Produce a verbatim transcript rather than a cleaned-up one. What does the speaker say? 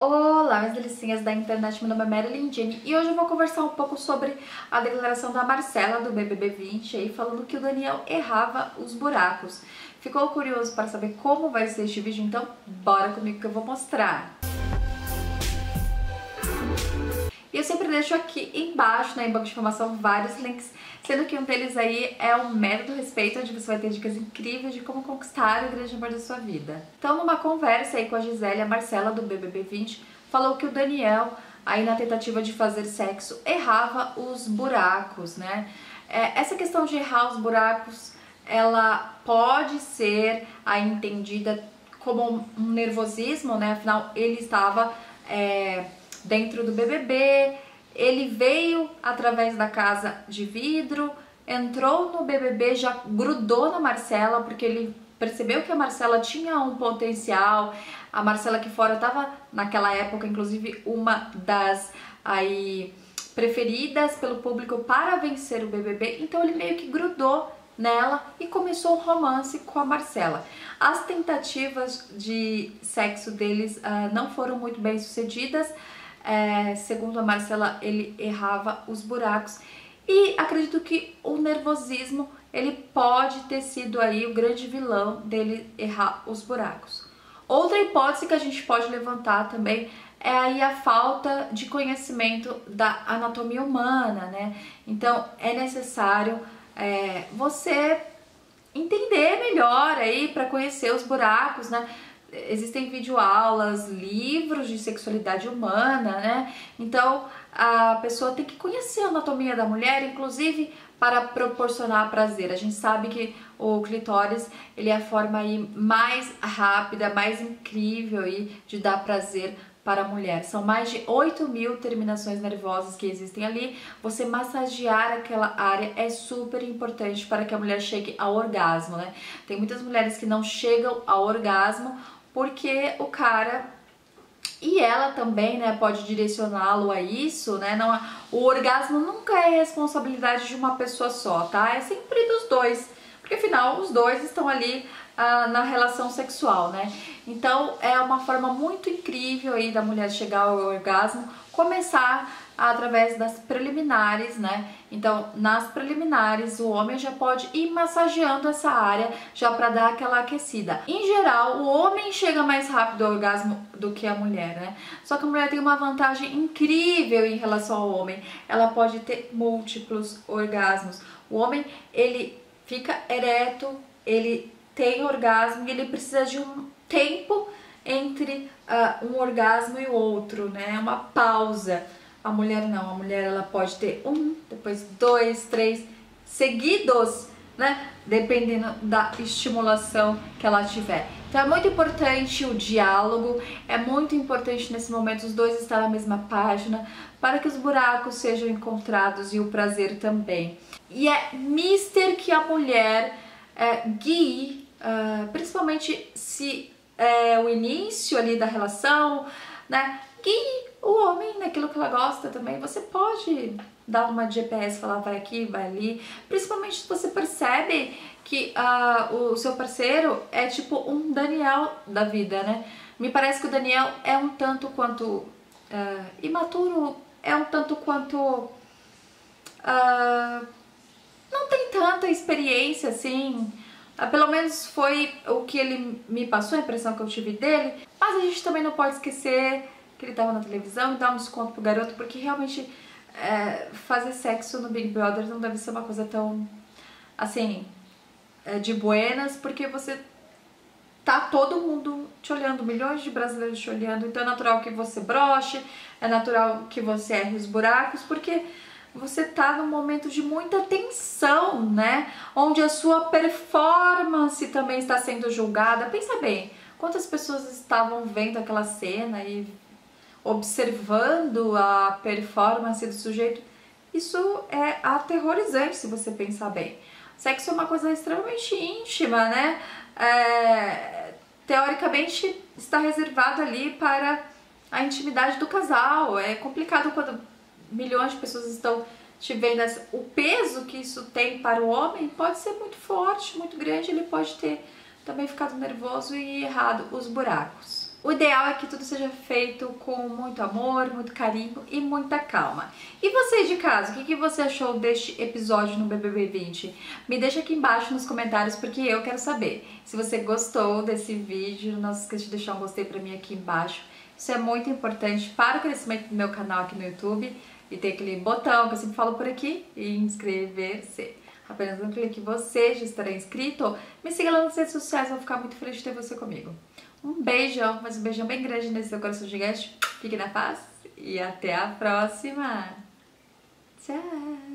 Olá, minhas delicinhas da internet, meu nome é Marilyn Jenny e hoje eu vou conversar um pouco sobre a declaração da Marcella do B B B vinte, aí, falando que o Daniel errava os buracos. Ficou curioso para saber como vai ser este vídeo? Então bora comigo que eu vou mostrar. E eu sempre deixo aqui embaixo, né, em banco de informação, vários links, sendo que um deles aí é o Método Respeito, onde você vai ter dicas incríveis de como conquistar o grande amor da sua vida. Então, numa conversa aí com a Gisele, a Marcella do B B B vinte falou que o Daniel, aí na tentativa de fazer sexo, errava os buracos, né? É, essa questão de errar os buracos, ela pode ser aí entendida como um nervosismo, né? Afinal, ele estava... É, dentro do B B B, ele veio através da casa de vidro, entrou no B B B, já grudou na Marcella, porque ele percebeu que a Marcella tinha um potencial. A Marcella aqui fora estava, naquela época, inclusive, uma das aí, preferidas pelo público para vencer o B B B, então ele meio que grudou nela e começou um romance com a Marcella. As tentativas de sexo deles uh, não foram muito bem sucedidas. É, segundo a Marcella, ele errava os buracos e acredito que o nervosismo ele pode ter sido aí o grande vilão dele errar os buracos. Outra hipótese que a gente pode levantar também é aí a falta de conhecimento da anatomia humana, né? Então é necessário é, você entender melhor aí para conhecer os buracos, né? Existem videoaulas, livros de sexualidade humana, né? Então a pessoa tem que conhecer a anatomia da mulher, inclusive para proporcionar prazer. A gente sabe que o clitóris ele é a forma aí mais rápida, mais incrível aí de dar prazer para a mulher. São mais de oito mil terminações nervosas que existem ali. Você massagear aquela área é super importante para que a mulher chegue ao orgasmo, né? Tem muitas mulheres que não chegam ao orgasmo porque o cara e ela também, né, pode direcioná-lo a isso, né? Não, o orgasmo nunca é responsabilidade de uma pessoa só, tá? É sempre dos dois, porque afinal os dois estão ali ah, na relação sexual, né? Então é uma forma muito incrível aí da mulher chegar ao orgasmo, começar através das preliminares, né? Então, nas preliminares, o homem já pode ir massageando essa área já para dar aquela aquecida. Em geral, o homem chega mais rápido ao orgasmo do que a mulher, né? Só que a mulher tem uma vantagem incrível em relação ao homem. Ela pode ter múltiplos orgasmos. O homem, ele fica ereto, ele tem orgasmo e ele precisa de um tempo entre uh, um orgasmo e o outro, né? Uma pausa. A mulher não, a mulher ela pode ter um, depois dois, três, seguidos, né? Dependendo da estimulação que ela tiver. Então é muito importante o diálogo, é muito importante nesse momento os dois estarem na mesma página para que os buracos sejam encontrados e o prazer também. E é mister que a mulher é, guie, uh, principalmente se é o início ali da relação, né? Guie o homem naquilo que ela gosta também. Você pode dar uma G P S, falar vai aqui, vai ali, principalmente se você percebe que uh, o seu parceiro é tipo um Daniel da vida, né? Me parece que o Daniel é um tanto quanto uh, imaturo, é um tanto quanto uh, não tem tanta experiência assim. Uh, pelo menos foi o que ele me passou, a impressão que eu tive dele. Mas a gente também não pode esquecer que ele tava na televisão e dar um desconto pro garoto, porque realmente é, fazer sexo no Big Brother não deve ser uma coisa tão, assim, é, de buenas, porque você tá todo mundo te olhando, milhões de brasileiros te olhando, então é natural que você broche, é natural que você erre os buracos, porque você tá num momento de muita tensão, né? Onde a sua performance também está sendo julgada. Pensa bem, quantas pessoas estavam vendo aquela cena e observando a performance do sujeito? Isso é aterrorizante se você pensar bem. Sexo é uma coisa extremamente íntima, né? É, teoricamente está reservado ali para a intimidade do casal. É complicado quando milhões de pessoas estão te vendo. O peso que isso tem para o homem pode ser muito forte, muito grande. Ele pode ter também ficado nervoso e errado os buracos. O ideal é que tudo seja feito com muito amor, muito carinho e muita calma. E você de casa, o que, que você achou deste episódio no B B B vinte? Me deixa aqui embaixo nos comentários porque eu quero saber. Se você gostou desse vídeo, não se esqueça de deixar um gostei pra mim aqui embaixo. Isso é muito importante para o crescimento do meu canal aqui no YouTube. E tem aquele botão que eu sempre falo por aqui, e inscrever-se. Apenas um clique você já estará inscrito. Me siga lá nas redes sociais, vou ficar muito feliz de ter você comigo. Um beijão, mas um beijão bem grande nesse seu coração gigante. Fique na paz e até a próxima. Tchau!